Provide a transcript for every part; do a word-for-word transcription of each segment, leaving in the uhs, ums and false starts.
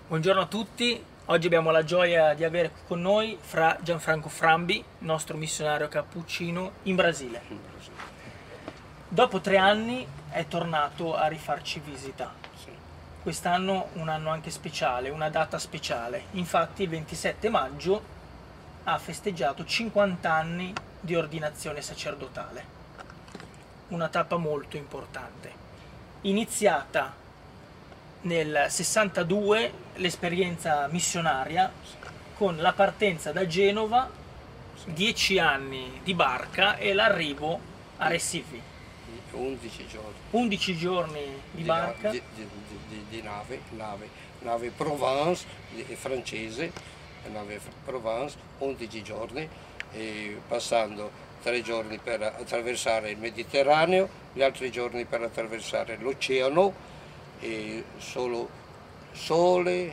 Buongiorno a tutti, oggi abbiamo la gioia di avere con noi Fra Gianfranco Frambi, nostro missionario cappuccino in Brasile. Dopo tre anni è tornato a rifarci visita. Quest'anno un anno anche speciale, una data speciale. Infatti il ventisette maggio ha festeggiato cinquanta anni di ordinazione sacerdotale. Una tappa molto importante. Iniziata nel sessantadue l'esperienza missionaria con la partenza da Genova, dieci anni di barca e l'arrivo a Recife. undici giorni. undici giorni di, di barca. Di, di, di, di nave, nave, nave Provence, di, francese, nave Provence, undici giorni, e passando tre giorni per attraversare il Mediterraneo, gli altri giorni per attraversare l'oceano, e solo sole,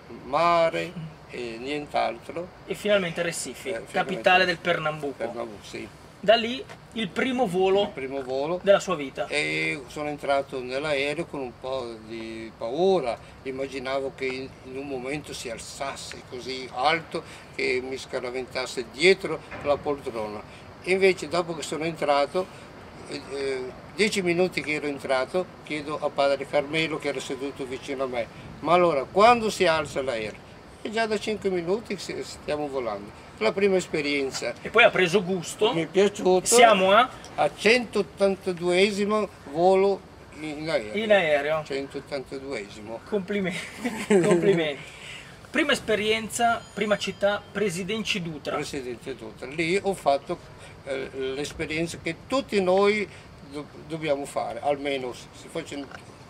mare e nient'altro. E finalmente Recife, eh, finalmente capitale del Pernambuco. Pernambuco, sì. Da lì il primo volo, il primo volo della sua vita. E sono entrato nell'aereo con un po' di paura, immaginavo che in, in un momento si alzasse così alto che mi scaraventasse dietro la poltrona. Invece dopo che sono entrato, eh, dieci minuti che ero entrato, chiedo a padre Carmelo che era seduto vicino a me: ma allora quando si alza l'aereo? E già da cinque minuti stiamo volando. La prima esperienza. E poi ha preso gusto. Mi è piaciuto. Siamo a? A centottantaduesimo volo in aereo. In aereo. centottantaduesimo. Complimenti. Complimenti. Prima esperienza, prima città, Presidente Dutra. Presidente Dutra. Lì ho fatto eh, l'esperienza che tutti noi do dobbiamo fare, almeno si faccia,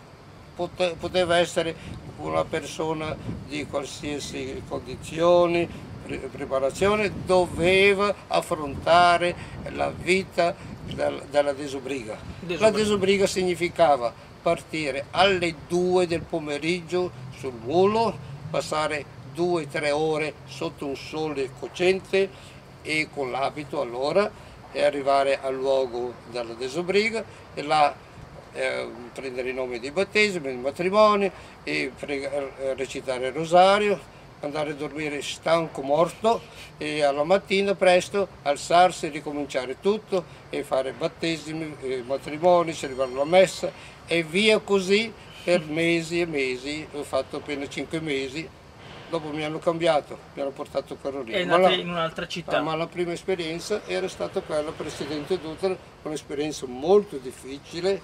pote poteva essere una persona di qualsiasi condizioni, pre preparazione, doveva affrontare la vita del, della desobriga. desobriga. La desobriga significava partire alle due del pomeriggio sul volo, passare due o tre ore sotto un sole cocente e con l'abito allora, e arrivare al luogo della desobriga e là eh, prendere i nomi dei battesimi, dei matrimoni, e eh, recitare il rosario, andare a dormire stanco, morto, e alla mattina presto alzarsi, ricominciare tutto e fare battesimi, eh, matrimoni, celebrare la messa e via così per mesi e mesi. Ho fatto appena cinque mesi. Dopo mi hanno cambiato, mi hanno portato a Carolina. È andata in un'altra città. Ma la prima esperienza era stata quella Presidente Dutra, un'esperienza molto difficile.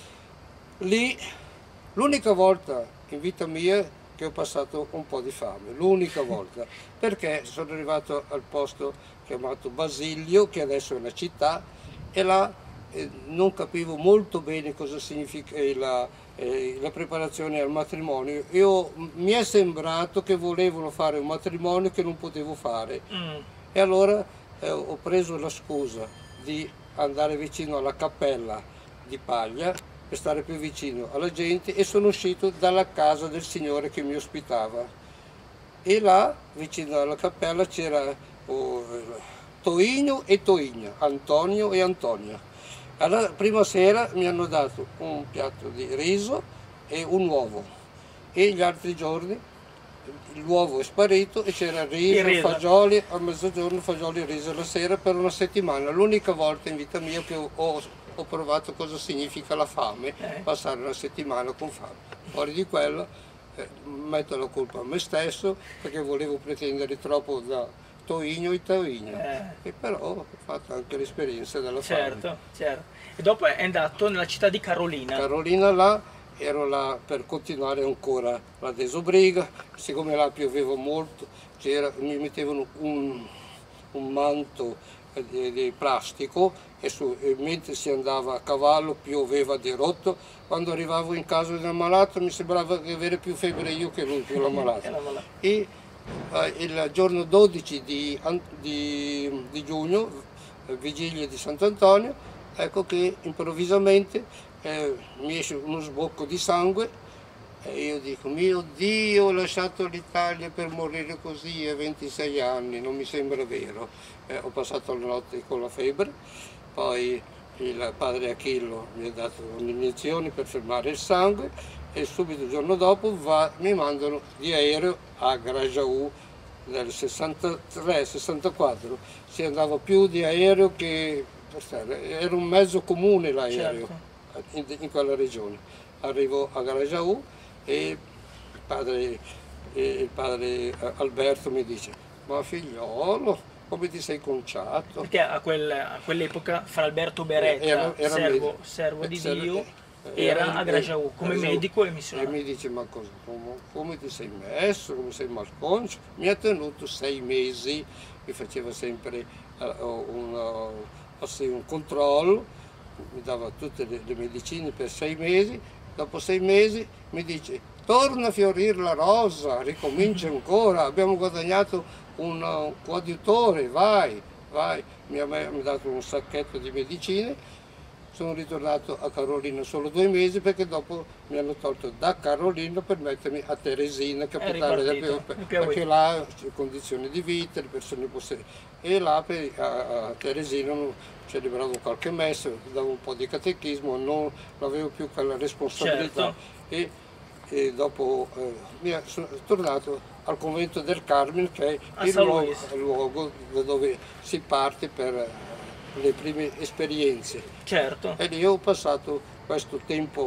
Lì, l'unica volta in vita mia che ho passato un po' di fame, l'unica volta, perché sono arrivato al posto chiamato Basilio, che adesso è una città, e là eh, non capivo molto bene cosa significa la... Eh, la preparazione al matrimonio. Io, mi è sembrato che volevano fare un matrimonio che non potevo fare, mm. e allora eh, ho preso la scusa di andare vicino alla cappella di paglia per stare più vicino alla gente, e sono uscito dalla casa del signore che mi ospitava, e là vicino alla cappella c'era oh, Toigno e Toigna, Antonio e Antonia. Alla prima sera mi hanno dato un piatto di riso e un uovo, e gli altri giorni l'uovo è sparito e c'era riso, riso, fagioli, a mezzogiorno fagioli e riso la sera per una settimana. L'unica volta in vita mia che ho, ho, ho provato cosa significa la fame, eh. passare una settimana con fame. Fuori di quello eh, metto la colpa a me stesso, perché volevo pretendere troppo da Toigno e Toigno, eh. e però ho fatto anche l'esperienza della fame. Certo, certo. E dopo è andato nella città di Carolina. Carolina, là ero là per continuare ancora la desobriga, siccome là pioveva molto, mi mettevano un, un manto di, di plastico, e, su, e mentre si andava a cavallo pioveva di rotto. Quando arrivavo in casa del malato mi sembrava di avere più febbre io che lui, più l'ammalato. E il giorno dodici di, di, di giugno, vigilia di Sant'Antonio, ecco che improvvisamente eh, mi esce uno sbocco di sangue, e io dico: mio Dio, ho lasciato l'Italia per morire così a ventisei anni, non mi sembra vero. Eh, ho passato la notte con la febbre, poi il padre Achillo mi ha dato un'iniezione per fermare il sangue, e subito il giorno dopo va, mi mandano di aereo a Grajaú nel sessantatré sessantaquattro. Si andava più di aereo che per terra, era un mezzo comune l'aereo, certo, in, in quella regione. Arrivo a Grajaú e il padre, il padre Alberto mi dice: ma figliolo, come ti sei conciato? Perché a, quel, a quell'epoca Fra Alberto Beretta, era, era servo, servo di Dio, era, era a Grajaú come Grajaú, medico e missionario. E mi dice: ma cosa, come, come ti sei messo, come sei malconcio? Mi ha tenuto sei mesi, mi faceva sempre uh, un, uh, un controllo, mi dava tutte le, le medicine per sei mesi. Dopo sei mesi mi dice: torna a fiorire la rosa, ricomincia ancora, abbiamo guadagnato un uh, coadiutore, vai, vai. Mi ha, mi ha dato un sacchetto di medicine, sono ritornato a Carolina solo due mesi perché dopo mi hanno tolto da Carolina per mettermi a Teresina, capitale del Piauí, perché là c'è condizioni di vita, le persone possono... E là per, a, a Teresina celebravo qualche messa, davo un po' di catechismo, non avevo più quella responsabilità. Certo. E, e dopo eh, mi sono tornato al convento del Carmine, che è il luogo, il luogo da dove si parte per le prime esperienze. Certo. E lì ho passato questo tempo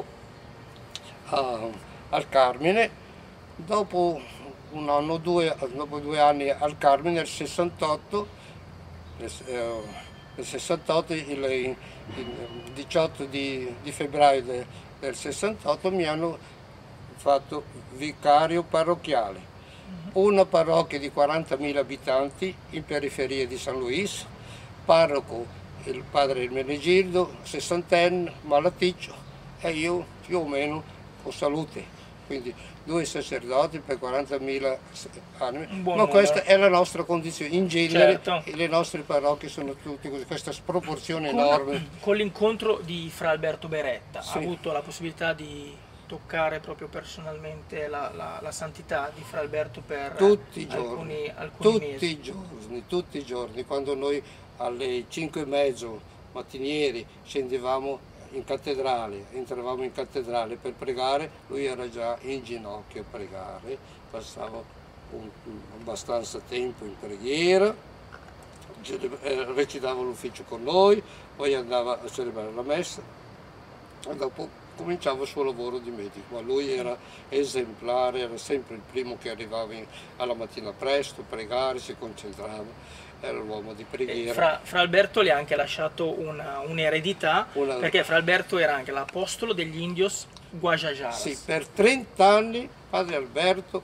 a, al Carmine. Dopo un anno, due, dopo due anni al Carmine, nel sessantotto, nel, eh, nel sessantotto il, il diciotto di, di febbraio de, del sessantotto mi hanno fatto vicario parrocchiale. Una parrocchia di quarantamila abitanti in periferia di San Luis, parroco il padre Ermenegildo, sessantenne, malaticcio, e io più o meno con salute, quindi due sacerdoti per quarantamila anime. Ma questa è la nostra condizione, in genere, certo, le nostre parrocchie sono tutte così, questa sproporzione con, enorme. Con l'incontro di Fra Alberto Beretta, sì, ha avuto la possibilità di toccare proprio personalmente la, la, la santità di Fra Alberto per tutti i alcuni, giorni, alcuni tutti mesi. i giorni, tutti i giorni, quando noi alle cinque e mezzo mattinieri scendevamo in cattedrale, entravamo in cattedrale per pregare, lui era già in ginocchio a pregare, passava un, un, abbastanza tempo in preghiera, recitava l'ufficio con noi, poi andava a celebrare la messa e dopo cominciava il suo lavoro di medico, ma lui era esemplare, era sempre il primo che arrivava in, alla mattina presto, a pregare, si concentrava, era l'uomo di preghiera. Fra, Fra Alberto le ha anche lasciato un'eredità, un una... perché Fra Alberto era anche l'apostolo degli indios Guajajaras. Sì, per trenta anni padre Alberto,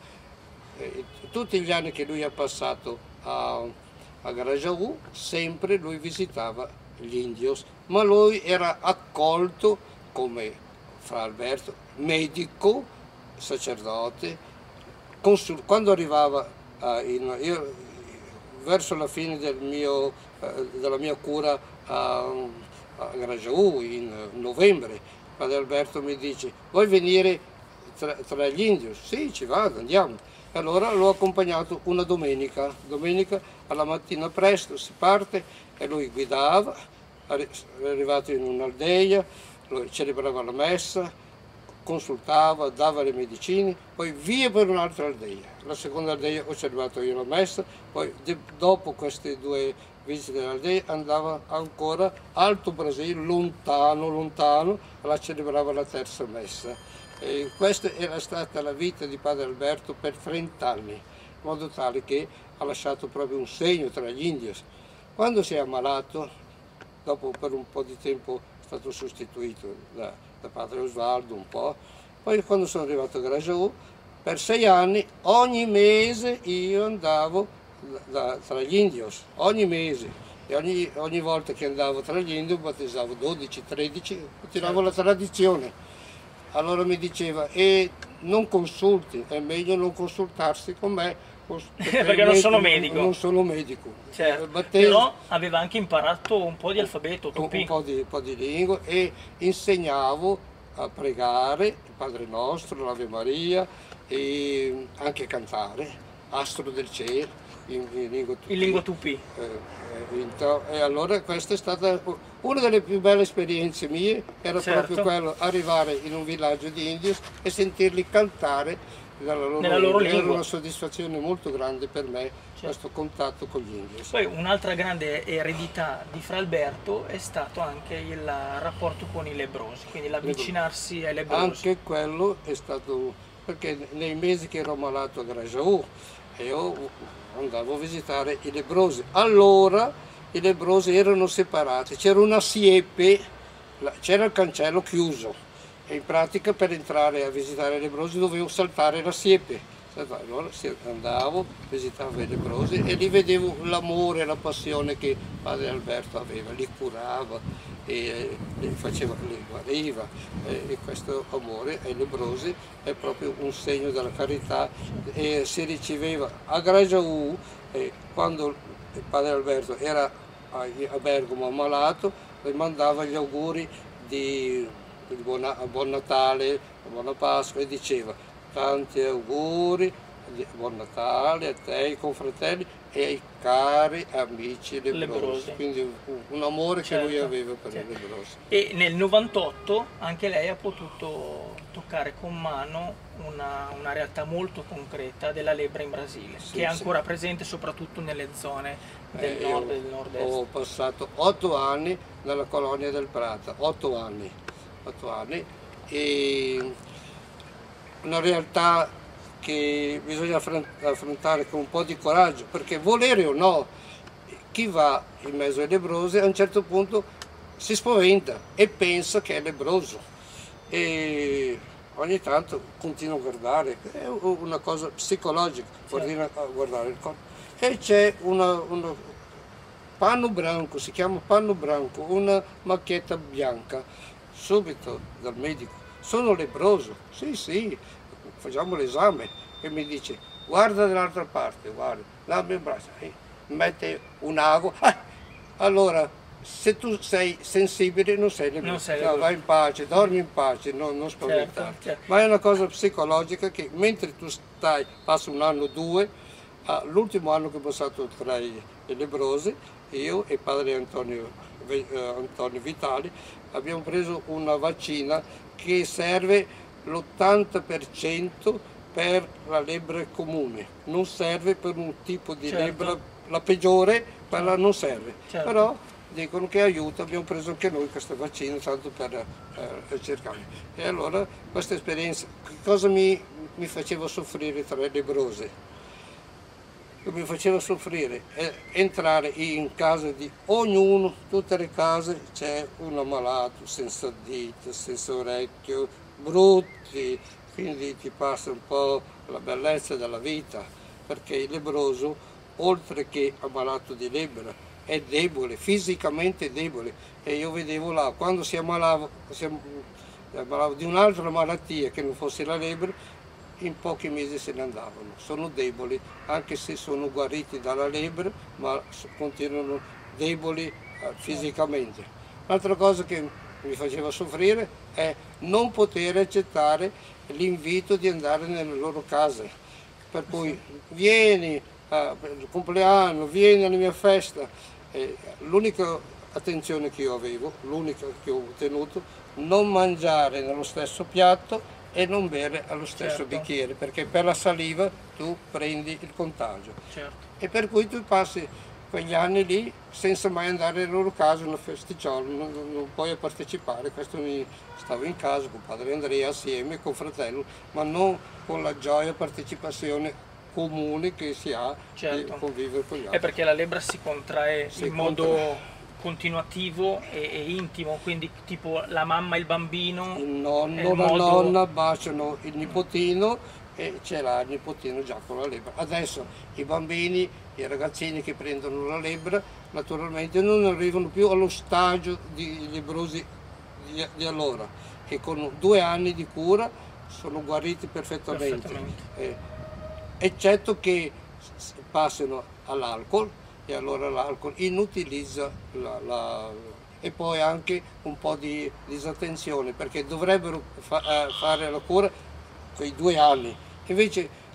eh, tutti gli anni che lui ha passato a, a Grajaú, sempre lui visitava gli indios, ma lui era accolto come Fra Alberto, medico, sacerdote, consul, quando arrivava uh, in, io, verso la fine del mio, uh, della mia cura a, a Grajaú in novembre, padre Alberto mi dice: vuoi venire tra, tra gli indios? Sì, ci vado, andiamo. E allora l'ho accompagnato una domenica, domenica alla mattina presto si parte e lui guidava, è arrivato in un'aldeia, celebrava la messa, consultava, dava le medicine, poi via per un'altra aldeia. La seconda aldeia ho celebrato io la messa, poi dopo queste due visite dell'aldeia andava ancora Alto Brasile, lontano, lontano, la celebrava la terza messa. E questa era stata la vita di padre Alberto per trenta anni, in modo tale che ha lasciato proprio un segno tra gli indios. Quando si è ammalato, dopo per un po' di tempo stato sostituito da, da padre Osvaldo un po', poi quando sono arrivato a Grajaú, per sei anni, ogni mese io andavo da, da, tra gli indios, ogni mese, e ogni, ogni volta che andavo tra gli indios battezzavo dodici, tredici, tiravo la tradizione. Allora mi diceva: e non consulti, è meglio non consultarsi con me, perché, perché non sono medico. Non sono medico. Certo. Però aveva anche imparato un po' di alfabeto, un, un, po di, un po' di lingua, e insegnavo a pregare il Padre Nostro, l'Ave Maria, e anche cantare, astro del cielo in, in lingua tupì. In lingua tupì. Eh, eh, e allora questa è stata una delle più belle esperienze mie, era certo. proprio quello, arrivare in un villaggio di indios e sentirli cantare nella loro, nella loro lingua. lingua. Era una soddisfazione molto grande per me, certo. questo contatto con gli indios. Poi un'altra grande eredità di Fra Alberto è stato anche il rapporto con i lebbrosi, quindi l'avvicinarsi ai lebbrosi. Anche quello è stato, perché nei mesi che ero malato a Grajaú io andavo a visitare i lebbrosi. Allora i lebbrosi erano separati, c'era una siepe, c'era il cancello chiuso e in pratica per entrare a visitare i lebbrosi dovevo saltare la siepe. Allora andavo, visitavo i lebbrosi e lì vedevo l'amore e la passione che padre Alberto aveva, li curava e li faceva, li guariva, e questo amore ai lebbrosi è proprio un segno della carità. E si riceveva a Grajaú, eh, quando il padre Alberto era a, a Bergamo ammalato, gli mandava gli auguri di, di buona, buon Natale, buona Pasqua e diceva tanti auguri, buon Natale a te, ai confratelli e ai cari amici lebbrosi. lebbrosi. Quindi un, un amore certo, che lui aveva per certo. i lebbrosi. E nel novantotto anche lei ha potuto toccare con mano una, una realtà molto concreta della lebbra in Brasile, sì, che è ancora sì. presente soprattutto nelle zone del eh, nord e del nord-est. Ho passato otto anni nella colonia del Prata, otto anni, otto anni e una realtà che bisogna affrontare con un po' di coraggio, perché volere o no, chi va in mezzo ai lebbrosi a un certo punto si spaventa e pensa che è lebbroso e ogni tanto continua a guardare, è una cosa psicologica, guardare, guardare il corpo. E c'è una, una panno bianco, si chiama panno bianco, una macchietta bianca, subito dal medico. Sono lebbroso, sì sì, facciamo l'esame e mi dice guarda dall'altra parte, guarda, la mia braccia, mette un ago, ah, allora se tu sei sensibile non sei lebbroso, no, vai in pace, dormi in pace, no, non spaventarti, certo, certo. Ma è una cosa psicologica che mentre tu stai, passa un anno o due, ah, l'ultimo anno che ho passato tra i, i lebbrosi, io e padre Antonio, eh, Antonio Vitali abbiamo preso una vaccina che serve l'ottanta per cento per la lebbra comune, non serve per un tipo di certo. lebbra, la peggiore, quella non serve, certo. però dicono che aiuta, abbiamo preso anche noi questa vaccina tanto per eh, cercare. E allora questa esperienza, che cosa mi, mi faceva soffrire tra le lebrose? Mi faceva soffrire è entrare in casa di ognuno, tutte le case c'è un ammalato senza dita, senza orecchio, brutti, quindi ti passa un po' la bellezza della vita, perché il lebbroso, oltre che ammalato di lebbra, è debole, fisicamente debole, e io vedevo là, quando si ammalava, si ammalava di un'altra malattia che non fosse la lebbra, in pochi mesi se ne andavano, sono deboli, anche se sono guariti dalla lebbra, ma continuano deboli eh, fisicamente. L'altra cosa che mi faceva soffrire è non poter accettare l'invito di andare nelle loro case, per cui vieni al compleanno, vieni alla mia festa, eh, l'unica attenzione che io avevo, l'unica che ho ottenuto, non mangiare nello stesso piatto e non bere allo stesso certo. bicchiere, perché per la saliva tu prendi il contagio. Certo. E per cui tu passi quegli anni lì senza mai andare nelle loro case, una festicciolo, non, non puoi partecipare. Questo mi stavo in casa con padre Andrea assieme, con fratello, ma non con la gioia e partecipazione comune che si ha certo. di convivere con gli altri. È perché la lebbra si contrae si in modo... Contrae. continuativo e, e intimo, quindi tipo la mamma e il bambino, il nonno, il la modo... nonna baciano il nipotino e ce l'ha il nipotino già con la lebbra. Adesso i bambini, i ragazzini che prendono la lebbra naturalmente non arrivano più allo stagio di lebbrosi di, di allora, che con due anni di cura sono guariti perfettamente, perfettamente. Eh, eccetto che passano all'alcol, e allora l'alcol inutilizza la, la, e poi anche un po' di disattenzione, perché dovrebbero fa, eh, fare la cura quei due anni, invece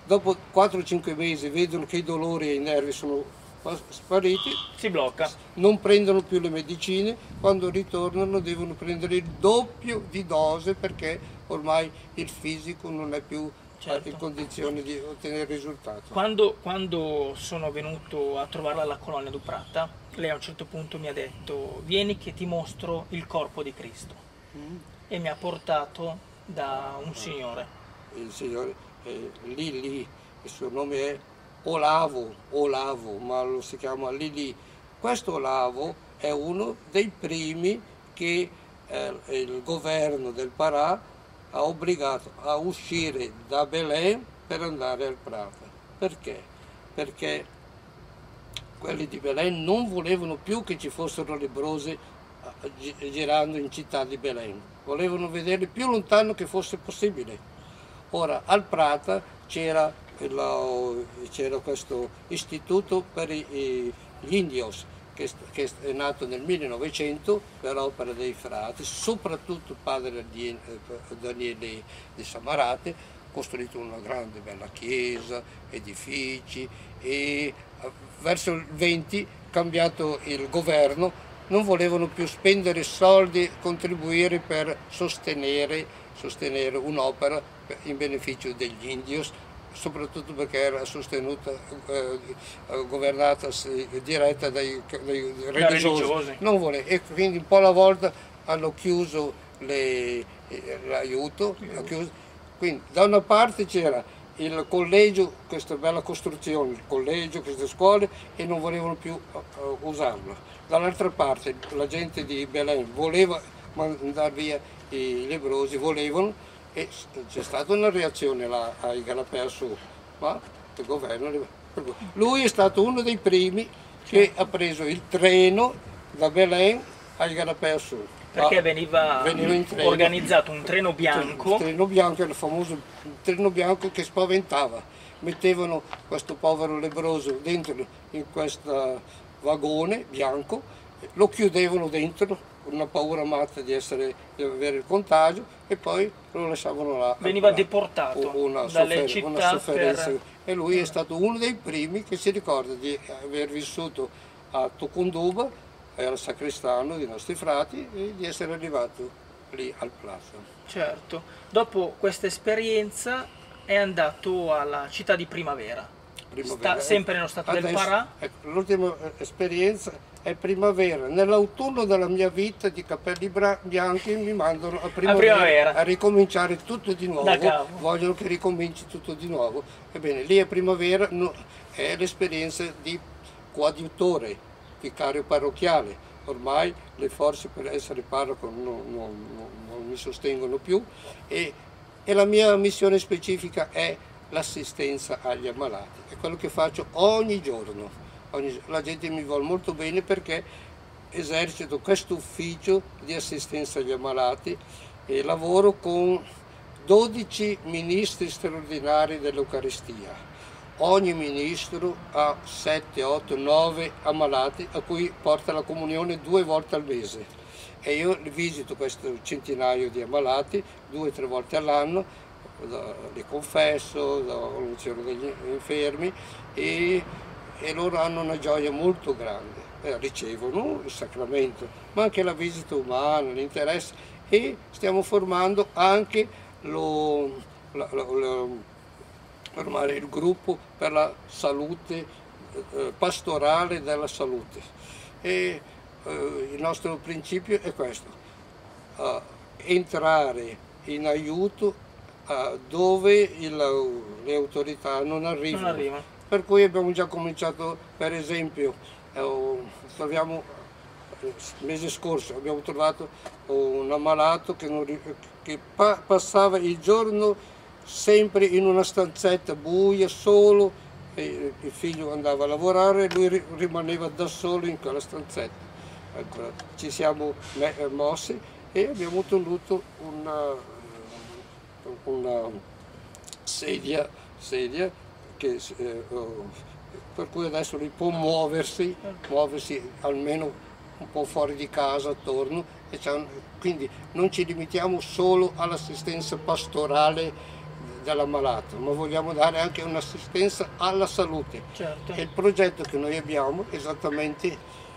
dopo quattro cinque mesi vedono che i dolori e i nervi sono spariti, si blocca, non prendono più le medicine, quando ritornano devono prendere il doppio di dose perché ormai il fisico non è più certo. in condizione di ottenere risultati. Quando, quando sono venuto a trovarla alla Colonia du Prata, lei a un certo punto mi ha detto: vieni che ti mostro il corpo di Cristo, mm. e mi ha portato da un signore. Il signore, eh, lì lì, il suo nome è Olavo, Olavo, ma lo si chiama Lili. Questo Olavo è uno dei primi che eh, il governo del Pará ha obbligato a uscire da Belém per andare al Prata. Perché? Perché quelli di Belém non volevano più che ci fossero lebbrosi girando in città di Belém, volevano vederli più lontano che fosse possibile. Ora al Prata c'era c'era questo istituto per gli indios che, che è nato nel millenovecento per opera dei frati, soprattutto padre Daniele di Samarate, costruito una grande bella chiesa, edifici, e verso il venti, cambiato il governo, non volevano più spendere soldi, contribuire per sostenere, sostenere un'opera in beneficio degli indios, soprattutto perché era sostenuta, eh, governata diretta dai, dai religiosi, religiosi. Non vole, e quindi un po' alla volta hanno chiuso l'aiuto, quindi da una parte c'era il collegio, questa bella costruzione, il collegio, queste scuole, e non volevano più uh, usarlo. Dall'altra parte la gente di Belém voleva mandare via i lebbrosi, volevano, e c'è stata una reazione là ai Garapé Sul, ma il governo, lui è stato uno dei primi che ha preso il treno da Belém ai Garapé Sul. Perché veniva, veniva organizzato un treno bianco. Il treno bianco, il famoso treno bianco che spaventava. Mettevano questo povero lebbroso dentro in questo vagone bianco, lo chiudevano dentro, una paura matta di, essere, di avere il contagio, e poi lo lasciavano là. Veniva deportato una dalle città una sofferenza. Per... E lui è stato uno dei primi che si ricorda di aver vissuto a Tucunduba, era sacristano dei nostri frati, e di essere arrivato lì al Plaza. Certo. Dopo questa esperienza è andato alla città di Primavera. Primavera. Sta sempre nello stato Adesso, del Pará. Ecco, l'ultima esperienza è Primavera. Nell'autunno della mia vita di capelli bianchi mi mandano a primavera, a primavera a ricominciare tutto di nuovo. Vogliono che ricominci tutto di nuovo. Ebbene, lì a Primavera no, è l'esperienza di coadiutore, vicario parrocchiale. Ormai le forze per essere parroco non, non, non, non mi sostengono più, e, e la mia missione specifica è l'assistenza agli ammalati. È quello che faccio ogni giorno. Ogni, la gente mi vuole molto bene perché esercito questo ufficio di assistenza agli ammalati e lavoro con dodici ministri straordinari dell'Eucaristia. Ogni ministro ha sette, otto, nove ammalati a cui porta la comunione due volte al mese, e io visito questo centinaio di ammalati due o tre volte all'anno, li confesso, l'unzione degli infermi, e, e loro hanno una gioia molto grande, eh, ricevono il sacramento, ma anche la visita umana, l'interesse, e stiamo formando anche lo, lo, lo, lo formare il gruppo per la salute, eh, pastorale della salute. E eh, il nostro principio è questo, eh, entrare in aiuto eh, dove il, le autorità non arrivano. non arriva. Per cui abbiamo già cominciato, per esempio, eh, troviamo, il mese scorso abbiamo trovato un ammalato che, non, che pa passava il giorno sempre in una stanzetta buia, solo, e il figlio andava a lavorare e lui rimaneva da solo in quella stanzetta. Ecco, ci siamo mossi e abbiamo ottenuto una, una sedia, sedia che, eh, per cui adesso lui può muoversi, muoversi almeno un po' fuori di casa, attorno, e quindi non ci limitiamo solo all'assistenza pastorale dell'ammalato, ma vogliamo dare anche un'assistenza alla salute. Certo. E il progetto che noi abbiamo esattamente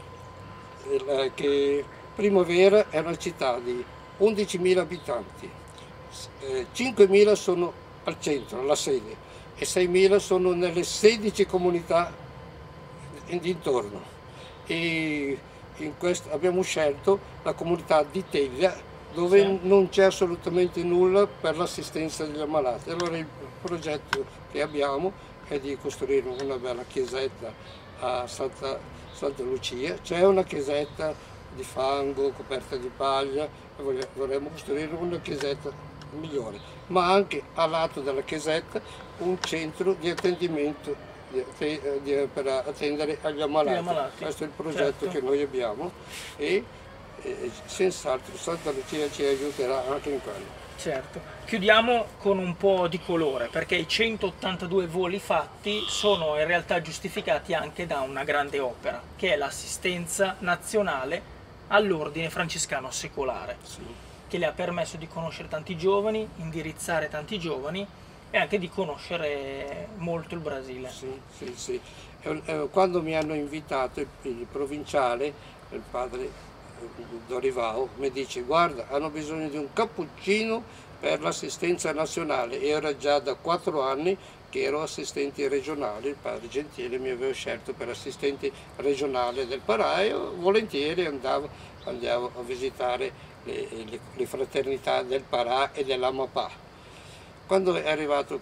eh, che Primavera è una città di undicimila abitanti, eh, cinquemila sono al centro, alla sede, e seimila sono nelle sedici comunità intorno. E in questo abbiamo scelto la comunità di Teglia, dove sì. non c'è assolutamente nulla per l'assistenza degli ammalati. Allora il progetto che abbiamo è di costruire una bella chiesetta a Santa, Santa Lucia. C'è una chiesetta di fango coperta di paglia e vorremmo costruire una chiesetta migliore, ma anche a lato della chiesetta un centro di attendimento di, di, per attendere agli ammalati. ammalati. Questo è il progetto certo. che noi abbiamo e, e senz'altro Santa Lucia ci aiuterà anche in quello. Certo. Chiudiamo con un po' di colore, perché i centottantadue voli fatti sono in realtà giustificati anche da una grande opera, che è l'assistenza nazionale all'ordine francescano secolare, sì. che le ha permesso di conoscere tanti giovani, indirizzare tanti giovani e anche di conoscere molto il Brasile. Sì, sì, sì. Quando mi hanno invitato il provinciale, il padre Dorivao, mi dice: guarda, hanno bisogno di un cappuccino per l'assistenza nazionale. E era già da quattro anni che ero assistente regionale, il padre Gentile mi aveva scelto per assistente regionale del Pará e volentieri andavo, andavo a visitare le, le, le fraternità del Pará e dell'Amapá. Quando è arrivato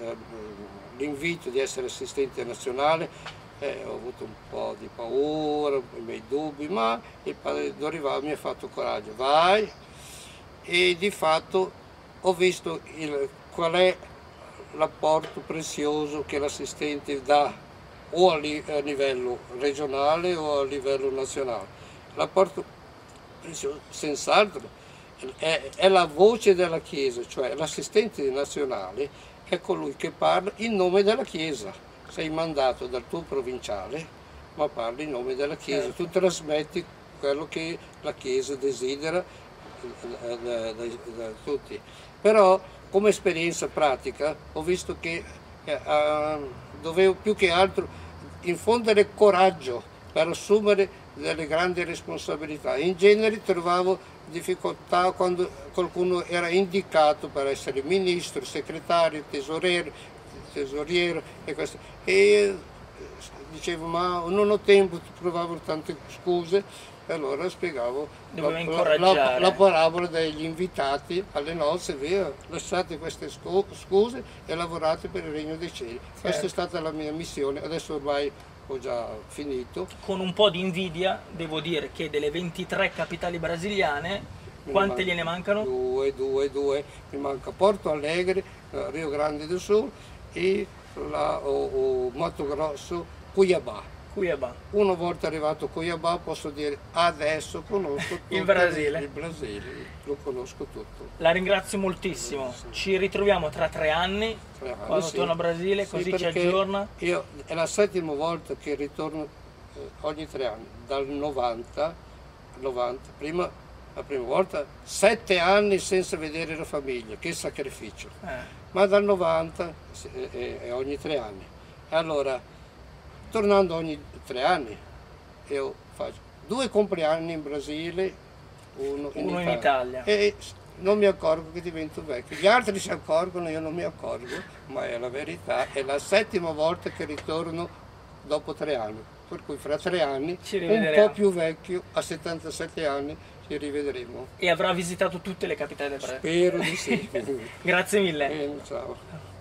l'invito di essere assistente nazionale, Eh, ho avuto un po' di paura, i miei dubbi, ma il padre Dorivao mi ha fatto coraggio, vai, e di fatto ho visto il, qual è l'apporto prezioso che l'assistente dà o a, li, a livello regionale o a livello nazionale. L'apporto prezioso senz'altro è, è la voce della Chiesa, cioè l'assistente nazionale è colui che parla in nome della Chiesa. Sei mandato dal tuo provinciale, ma parli in nome della Chiesa, tu trasmetti quello che la Chiesa desidera da, da, da, da tutti. Però come esperienza pratica ho visto che eh, dovevo più che altro infondere coraggio per assumere delle grandi responsabilità. In genere trovavo difficoltà quando qualcuno era indicato per essere ministro, segretario, tesoriero, tesoriero e questo, e dicevo ma non ho tempo, trovavo tante scuse e allora spiegavo la, la, la parabola degli invitati alle nozze, via, lasciate queste scuse e lavorate per il regno dei cieli. Certo. Questa è stata la mia missione, adesso ormai ho già finito. Con un po' di invidia devo dire che delle ventitré capitali brasiliane, mi quante gliene mancano? Due, due, due, mi manca Porto Alegre, Rio Grande do Sul e la, o, o Mato Grosso, Cuiabá. Cuiabá. Una volta arrivato a Cuiabá posso dire adesso conosco tutto il Brasile. Il Brasile, lo conosco tutto. La ringrazio moltissimo, sì. Ci ritroviamo tra tre anni, tre anni quando sì. torno a Brasile, sì, così ci aggiorna. Io, è la settima volta che ritorno eh, ogni tre anni, dal novanta, novanta, prima, la prima volta sette anni senza vedere la famiglia, che sacrificio. Eh. Ma dal novanta è ogni tre anni. Allora, tornando ogni tre anni, io faccio due compleanni in Brasile, uno in, uno Italia. in Italia. E non mi accorgo che divento vecchio. Gli altri si accorgono, io non mi accorgo, ma è la verità. È la settima volta che ritorno dopo tre anni. Per cui fra tre anni, un po' più vecchio, a settantasette anni, ci rivedremo. E avrà visitato tutte le capitali del Brasile? Spero di sì. Grazie mille. Bene, ciao.